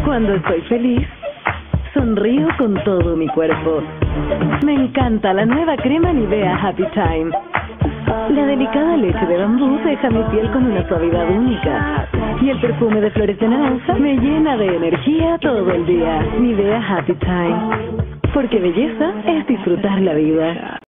Cuando estoy feliz, sonrío con todo mi cuerpo. Me encanta la nueva crema Nivea Happy Time. La delicada leche de bambú deja mi piel con una suavidad única. Y el perfume de flores de naranja me llena de energía todo el día. Nivea Happy Time. Porque belleza es disfrutar la vida.